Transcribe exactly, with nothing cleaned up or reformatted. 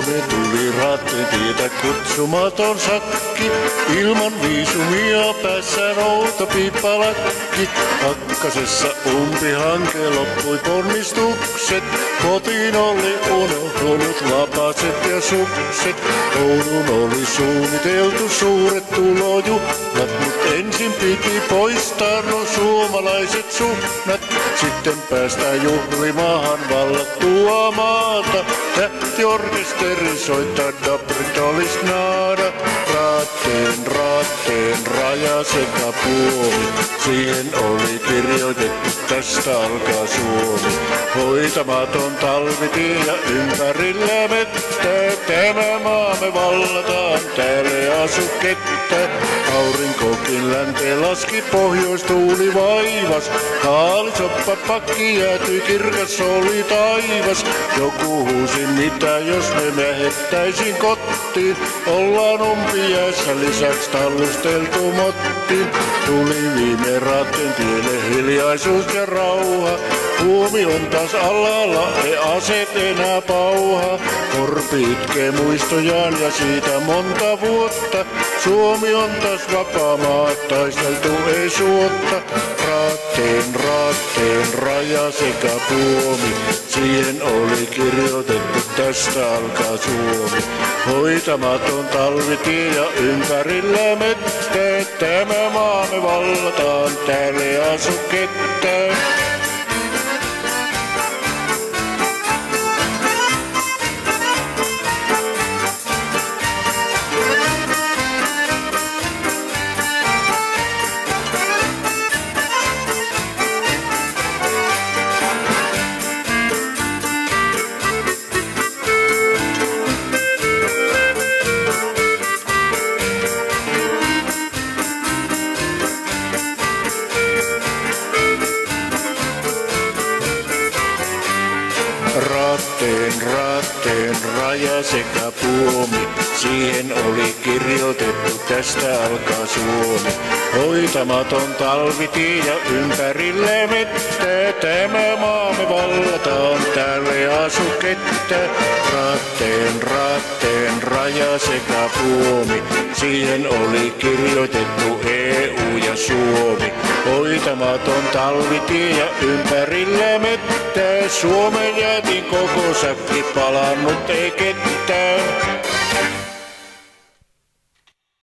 Suomi tuli rattitietä kutsumaton sakki. Ilman viisumia päässä noutapiippalakki. Pakkasessa umpihanke loppui ponnistukset. Kotiin oli unohtunut lapaset ja sukset. Oulun oli suunniteltu suuret tulojuhlat, mut ensin piti poistaa no suomalaiset suhnat. Sitten päästään juhlimaan vallattua maata. Tähtiorkesteri soittaa Dabrindolis naada. Raatteen, raatteen, raja sekä puoli. Siihen oli kirjoitettu, tästä alkaa Suomi. Hoitamaton talvitie ja ympärillä mettä. Tämä maamme vallataan, täällä ei asu kettä. Aurinkokin länteen laski, pohjoistuuli vaivas. Kaalisoppa pakki jäätyi, kirkas oli taivas. Joku huusi, mitä jos me lähettäisin kotiin. Ollaan umpiässä, lisäksi tallusteltu mottiin. Tuli viime raatteen tielle hiljaisuus ja rauha. Huomi on taas alalla, ei aset enää pauha. Korpi itkee muistojaan ja siitä monta vuotta. Suomi on taas vapaa maa, taisteltu ei suotta. Raatteen, raatteen, raja sekä puomi. Siihen oli kirjoitettu, tästä alkaa Suomi. Hoitamaton talvitie ja ympärillä mettä. Tämä maamme vallataan, täällä ei asu kettä. Raatteen, raatteen, raja sekä puomi. Siihen oli kirjoitettu, tästä alkaa Suomi. Hoitamaton talvitie ja ympärillä mettä. Tämä maamme vallataan, täällä ei asu kettä. Raatteen, raatteen, raja sekä puomi. Siihen oli kirjoitettu E U ja Suomi. Hoitamaton talvitie ja ympärillä mettä. Suomen jäätiin koko säkki, palannut ei ketään.